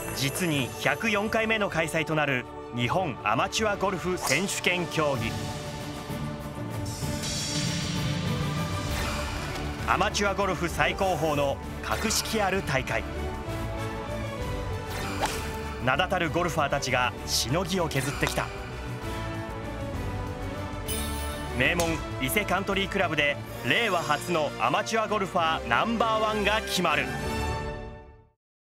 実に104回目の開催となる日本アマチュアゴルフ選手権競技。アマチュアゴルフ最高峰の格式ある大会。名だたるゴルファーたちがしのぎを削ってきた。名門伊勢カントリークラブで令和初のアマチュアゴルファーナンバーワンが決まる。